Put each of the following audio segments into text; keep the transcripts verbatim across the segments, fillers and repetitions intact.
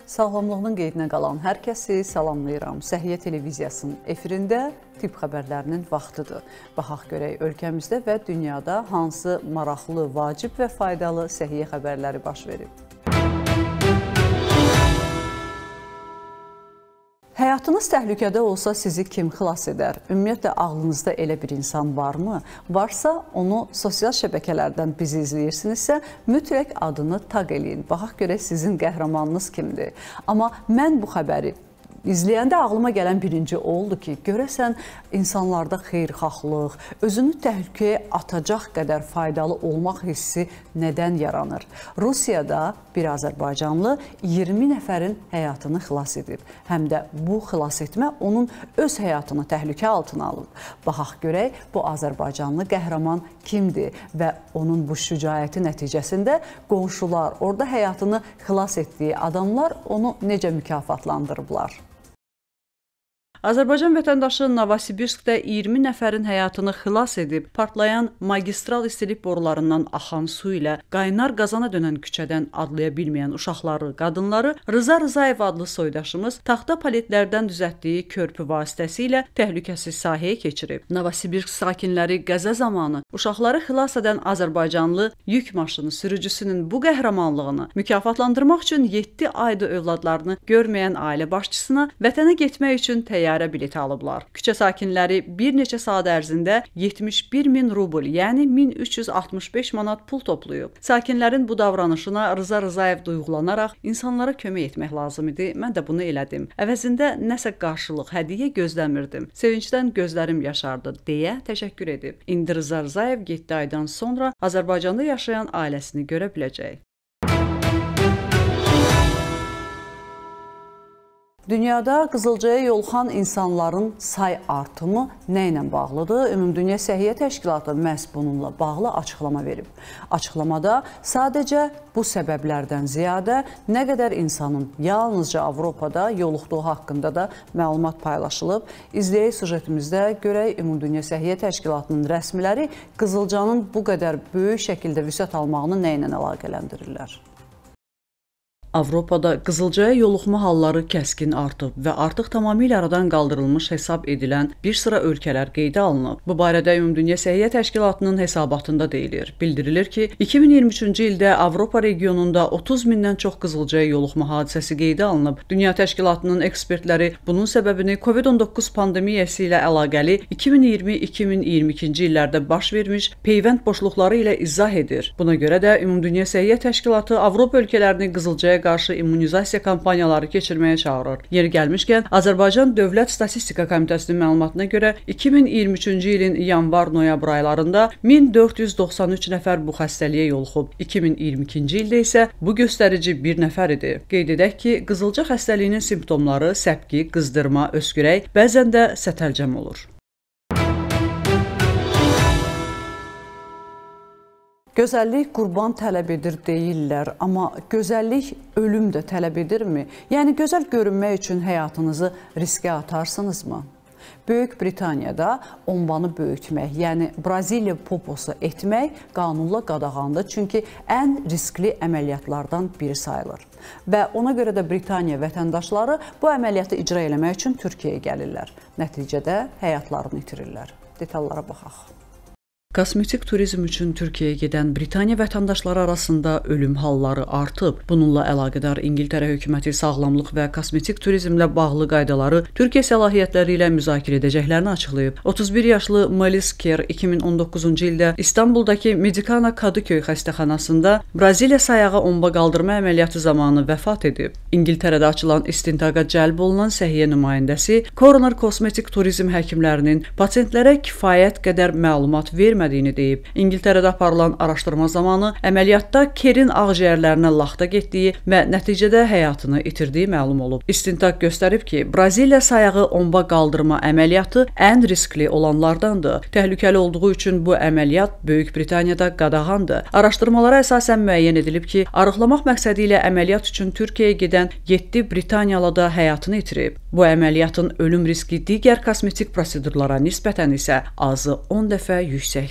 Sağlamlığının qeydinə qalan hər kəsi salamlayıram. Səhiyyə televiziyasının efirində tibb xəbərlərinin vaxtıdır. Baxaq görək ölkəmizdə və dünyada hansı maraqlı, vacib və faydalı səhiyyə xəbərləri baş verib. Həyatınız təhlükədə olsa sizi kim xilas edər? Ümumiyyətlə, ağlınızda elə bir insan varmı? Varsa, onu sosial şəbəkələrdən bizi izləyirsinizsə, mütləq adını taq eləyin. Baxaq görək sizin qəhrəmanınız kimdir? Amma mən bu xəbəri İzləyəndə ağlıma gələn birinci oldu ki, görəsən insanlarda xeyirxahlıq, özünü təhlükəyə atacaq qədər faydalı olmaq hissi nədən yaranır? Rusiyada bir azərbaycanlı iyirmi nəfərin həyatını xilas edib. Həm də bu xilas etmə onun öz həyatını təhlükə altına alıb. Baxaq görək, bu azərbaycanlı qəhrəman kimdir və onun bu şücaəti nəticəsində qonşular, orada həyatını xilas etdiyi adamlar onu necə mükafatlandırıblar? Azərbaycan vətəndaşı Novosibirskdə iyirmi nəfərin həyatını xilas edib, partlayan magistral istilik borularından axan su ilə qaynar qazana dönən küçədən adlaya bilməyən uşaqları, qadınları Rıza Rızayev adlı soydaşımız taxta paletlərdən düzəltdiyi körpü vasitəsilə təhlükəsiz sahəyə keçirib. Novosibirsk sakinləri qəza zamanı uşaqları xilas edən azərbaycanlı yük maşını sürücüsünün bu qəhrəmanlığını mükafatlandırmaq üçün yeddi ayda övladlarını görməyən ailə başçısına vətənə getmək üçün təyyarə təyyarə bileti alıblar. Küçə sakinləri bir neçə saat ərzində yetmiş bir min rubl, yəni min üç yüz altmış beş manat pul toplayıb. Sakinlərin bu davranışına Rıza Rızayev duyğulanaraq insanlara kömək etmək lazım idi. Mən də bunu elədim. Əvəzində nəsə qarşılıq, hədiyyə gözləmirdim. Sevincdən gözlərim yaşardı, deyə təşəkkür edib. İndi Rıza Rızayev yeddi aydan sonra Azərbaycanda yaşayan ailəsini görə biləcək. Dünyada qızılcaya yoluxan insanların say artımı nə ilə bağlıdır? Ümumdünya Səhiyyə Təşkilatı məhz bununla bağlı açıqlama verib. Açıqlamada sadəcə bu səbəblərdən ziyadə nə qədər insanın yalnızca Avropada yoluxduğu haqqında da məlumat paylaşılıb. İzləyək süjetimizdə görək Ümumdünya Səhiyyə Təşkilatının rəsmiləri qızılcanın bu qədər böyük şəkildə vüsət almağını nə ilə əlaqələndirirlər? Avropada qızılcaya yoluxma halları kəskin artıb və artıq tamamilə aradan qaldırılmış hesab edilən bir sıra ölkələr qeydə alınıb. Bu barədə Ümumdünya Səhiyyə Təşkilatının hesabatında deyilir. Bildirilir ki, iki min iyirmi üçüncü ildə Avropa regionunda otuz mindən çox qızılcaya yoluxma hadisəsi qeydə alınıb. Dünya Təşkilatının ekspertləri bunun səbəbini Covid on doqquz pandemiyası ilə əlaqəli iki min iyirmi iki min iyirmi ikinci illərdə baş vermiş peyvənd boşluqları ilə izah edir. Buna görə də Ümumdünya Səhiyyə Təşkilatı Avropa ölkələrini qızılcaya qarşı immunizasiya kampaniyaları keçirməyə çağırır. Yeri gəlmişkən, Azərbaycan Dövlət Statistika Komitəsinin məlumatına görə iki min iyirmi üçüncü ilin yanvar-noyabr aylarında min dörd yüz doxsan üç nəfər bu xəstəliyə yoluxub. iki min iyirmi ikinci ildə isə bu göstərici bir nəfər idi. Qeyd edək ki, qızılca xəstəliyinin simptomları səpki, qızdırma, öskürək, bəzən də sətəlcəm olur. Gözəllik qurban tələb edir deyirlər, amma gözəllik ölüm də tələb edirmi? Yəni, gözəl görünmək üçün həyatınızı riskə atarsınızmı? Böyük Britaniyada ombanı böyütmək, yəni Braziliya poposu etmək qanunla qadağandır, çünki ən riskli əməliyyatlardan biri sayılır. Və ona görə də Britaniya vətəndaşları bu əməliyyatı icra eləmək üçün Türkiyəyə gəlirlər. Nəticədə həyatlarını itirirlər. Detallara baxaq. Kosmetik turizm üçün Türkiyəyə gedən Britaniya vətəndaşları arasında ölüm halları artıb. Bununla əlaqədar İngiltərə hökuməti sağlamlıq və kosmetik turizmlə bağlı qaydaları Türkiyə səlahiyyətləri ilə müzakirə edəcəklərini açıqlayıb. otuz bir yaşlı Melis Kerr iki min on doqquzuncu ildə İstanbuldakı Medicana Kadıköy xəstəxanasında Braziliya sayağı omba qaldırma əməliyyatı zamanı vəfat edib. İngiltərədə açılan istintaqa cəlb olunan səhiyyə nümayəndəsi Coroner Kosmetik Turizm həkimlərinin pasientlərə kifayət qədər məlumat vermədiyini deyib. İngiltərədə aparılan araşdırma zamanı əməliyyatda Kerrin ağciyərlərinə laxta getdiyi və nəticədə həyatını itirdiyi məlum olub. İstintaq göstərib ki, Braziliya sayağı omba qaldırma əməliyyatı ən riskli olanlardandır. Təhlükəli olduğu üçün bu əməliyyat Böyük Britaniyada qadağandır. Araşdırmalara əsasən müəyyən edilib ki, arıqlamaq məqsədi ilə əməliyyat üçün Türkiyəyə gedən yeddi Britaniyalı da həyatını itirib. Bu əməliyyatın ölüm riski digər kosmetik prosedurlara nisbətən isə azı on dəfə yüksəkdir.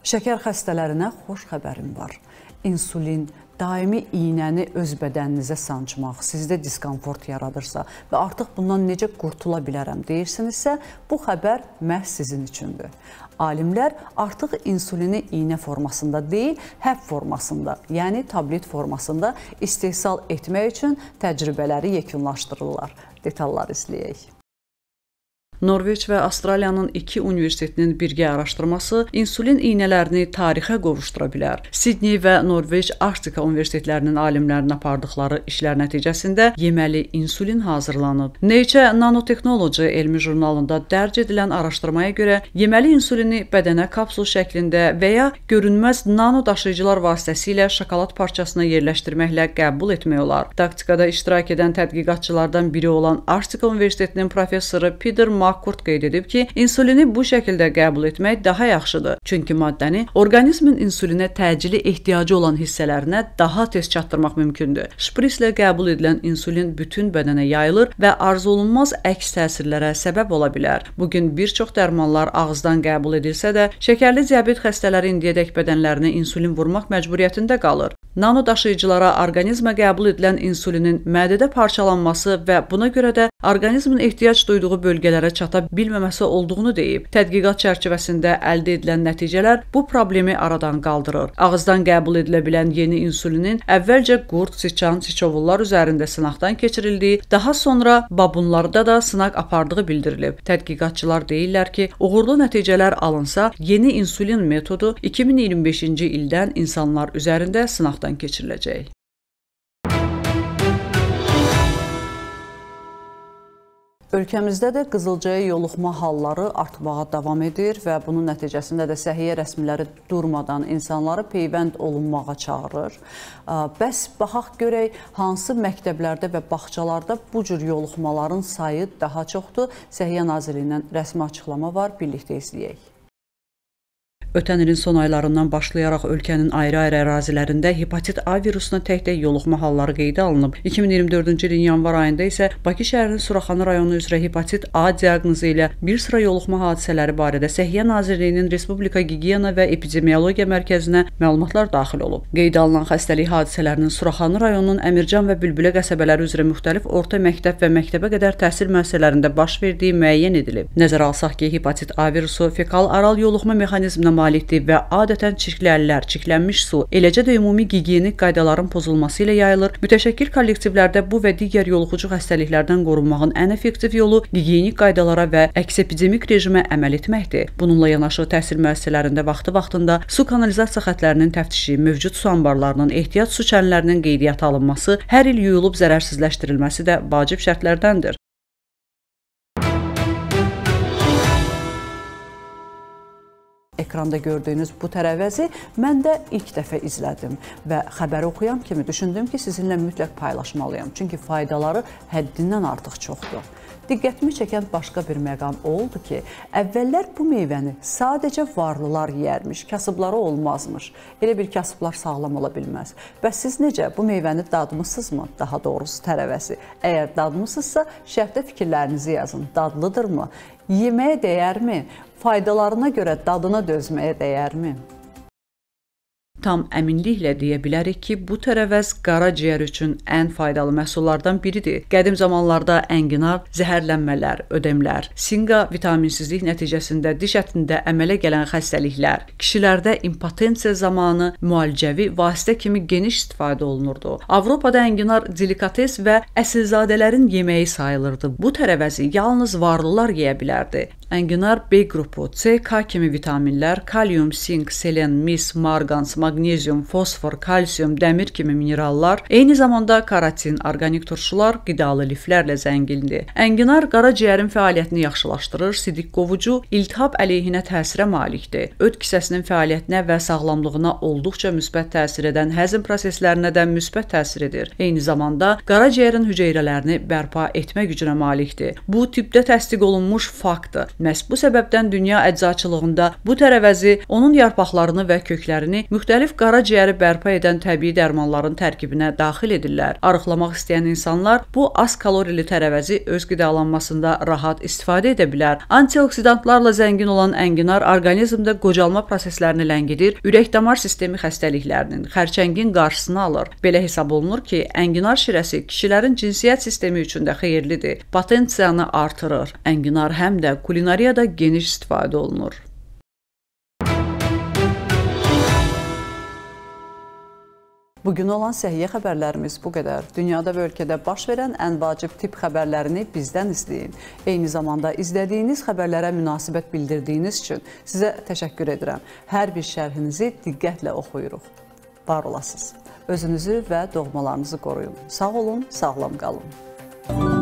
Şəkər xəstələrinə xoş xəbərim var. İnsulin, daimi iynəni öz bədəninizə sancmaq sizdə diskomfort yaradırsa və artıq bundan necə qurtula bilərəm deyirsinizsə, bu xəbər məhz sizin üçündür. Alimlər artıq insulini iynə formasında deyil, həb formasında, yəni tablet formasında istehsal etmək üçün təcrübələri yekunlaşdırırlar. Detalları izləyək. Norveç və Avstraliyanın iki universitetinin birgə araşdırması insulin iynələrini tarixə qovuşdura bilər. Sidney və Norveç Arktika universitetlərinin alimlərinin apardıqları işlər nəticəsində yeməli insulin hazırlanıb. Nature Nanotechnology elmi jurnalında dərc edilən araşdırmaya görə yeməli insulini bədənə kapsul şəklində və ya görünməz nano daşıyıcılar vasitəsilə şokolad parçasına yerləşdirməklə qəbul etmək olar. Taktikada iştirak edən tədqiqatçılardan biri olan Arktika Universitetinin professoru Peter Makurt qeyd edib ki, insulini bu şəkildə qəbul etmək daha yaxşıdır. Çünki maddəni orqanizmin insulinə təcili ehtiyacı olan hissələrinə daha tez çatdırmaq mümkündür. Şprislə qəbul edilən insulin bütün bədənə yayılır və arzuolunmaz əks təsirlərə səbəb ola bilər. Bugün bir çox dərmanlar ağızdan qəbul edilsə də, şəkərli diabet xəstələri indiyədək bədənlərinə insulin vurmaq məcburiyyətində qalır. Nano daşıyıcılara orqanizmə qəbul edilən insulinin mədədə parçalanması və buna görə də orqanizmin ehtiyac duyduğu bölgələrə çata bilməməsi olduğunu deyib. Tədqiqat çərçivəsində əldə edilən nəticələr bu problemi aradan qaldırır. Ağızdan qəbul edilə bilən yeni insulinin əvvəlcə qurd, siçan, siçovullar üzərində sınaqdan keçirildiyi, daha sonra babunlarda da sınaq apardığı bildirilib. Tədqiqatçılar deyirlər ki, uğurlu nəticələr alınsa, yeni insulin metodu iki min iyirmi beşinci ildən insanlar üzərində sınaqdan keçiriləcək. Ölkəmizdə də qızılcaya yoluxma halları artmağa davam edir və bunun nəticəsində də səhiyyə rəsmiləri durmadan insanları peyvənd olunmağa çağırır. Bəs baxaq görək, hansı məktəblərdə və bağçalarda bu cür yoluxmaların sayı daha çoxdur? Səhiyyə Nazirliyindən rəsmi açıqlama var, birlikdə izləyək. Ötən ilin son aylarından başlayaraq ölkənin ayrı-ayrı ərazilərində hepatit A virusuna tək-tək yoluxma halları qeydə alınıb. iki min iyirmi dördüncü ilin yanvar ayında isə Bakı şəhərinin Suraxanı rayonu üzrə hepatit A diaqnozu ilə bir sıra yoluxma hadisələri barədə Səhiyyə Nazirliyinin Respublika Gigiyena və Epidemiologiya Mərkəzinə məlumatlar daxil olub. Qeydə alınan xəstəlik hadisələrinin Suraxanı rayonunun Əmircan və Bülbülə qəsəbələri üzrə müxtəlif orta məktəb və məktəbə qədər təhsil müəssisələrində baş verdiyi müəyyən edilib. Nəzərə alsaq ki, hepatit A virusu fekal-aral yoluxma mexanizminə malikdir və adətən çirkli əllər, çirklənmiş su, eləcə də ümumi gigiyenik qaydaların pozulması ilə yayılır. Mütəşəkkil kollektivlərdə bu və digər yoluxucu xəstəliklərdən qorunmağın ən effektiv yolu gigiyenik qaydalara və əks-epidemik rejimə əməl etməkdir. Bununla yanaşı təhsil müəssisələrində vaxtı-vaxtında su kanalizasiya xətlərinin təftişi, mövcud su anbarlarının, ehtiyat su çənlərinin qeydiyyata alınması, hər il yuyulub zərərsizləşdirilməsi də vacib şərtlərdəndir. Ekranda gördüyünüz bu tərəvəzi mən də ilk dəfə izlədim və xəbəri oxuyan kimi düşündüm ki, sizinlə mütləq paylaşmalıyam. Çünki faydaları həddindən artıq çoxdur. Diqqətimi çəkən başqa bir məqam oldu ki, əvvəllər bu meyvəni sadəcə varlılar yeyərmiş, kasıbları olmazmış. Elə bir kasıblar sağlam ola bilməz. Bəs siz necə bu meyvəni dadmısınızmı? Daha doğrusu tərəvəzi. Əgər dadmısınızsa, şərhdə fikirlərinizi yazın. Dadlıdırmı? Yeməyə dəyərmi? Faydalarına görə dadına dözməyə dəyərmi? Tam əminliklə deyə bilərik ki, bu tərəvəz qaraciyər üçün ən faydalı məhsullardan biridir. Qədim zamanlarda ənginar, zəhərlənmələr, ödemlər, sinqa vitaminsizlik nəticəsində diş ətində əmələ gələn xəstəliklər, kişilərdə impotensiya zamanı müalicəvi vasitə kimi geniş istifadə olunurdu. Avropada ənginar delikates və əsilzadələrin yeməyi sayılırdı. Bu tərəvəzi yalnız varlılar yeyə bilərdi. Ənginar B qrupu, C, K kimi vitaminlər, kalium, sink, selen, mis, marqans, magnezium, fosfor, kalsium, dəmir kimi minerallar, eyni zamanda karotin, orqanik turşular, qidalı liflərlə zəngindir. Ənginar qaraciyərin fəaliyyətini yaxşılaşdırır, sidik qovucu, iltihab əleyhinə təsirə malikdir. Öd kisəsinin fəaliyyətinə və sağlamlığına olduqca müsbət təsir edən həzm proseslərinə də müsbət təsir edir. Eyni zamanda qaraciyərin hüceyrələrini bərpa etmə gücünə malikdir. Bu tibbdə təsdiq olunmuş faktdır. Məhz bu səbəbdən dünya əczaçılığında bu tərəvəzi, onun yarpaqlarını və köklərini müxtəlif müxtəlif qaraciyəri bərpa edən təbii dərmanların tərkibinə daxil edirlər. Arıqlamaq istəyən insanlar bu az kalorili tərəvəzi öz qidalanmasında rahat istifadə edə bilər. Antioksidantlarla zəngin olan ənginar orqanizmdə qocalma proseslərini ləngidir, ürək-damar sistemi xəstəliklərinin, xərçəngin qarşısını alır. Belə hesab olunur ki, ənginar şirəsi kişilərin cinsiyyət sistemi üçün də xeyirlidir, potensiyanı artırır. Ənginar həm də kulinariyada geniş istifadə olunur. Bugün olan səhiyyə xəbərlərimiz bu qədər. Dünyada və ölkədə baş verən ən vacib tibb xəbərlərini bizdən izləyin. Eyni zamanda izlədiyiniz xəbərlərə münasibət bildirdiyiniz üçün sizə təşəkkür edirəm. Hər bir şərhinizi diqqətlə oxuyuruq. Var olasınız. Özünüzü və doğmalarınızı qoruyun. Sağ olun, sağlam qalın.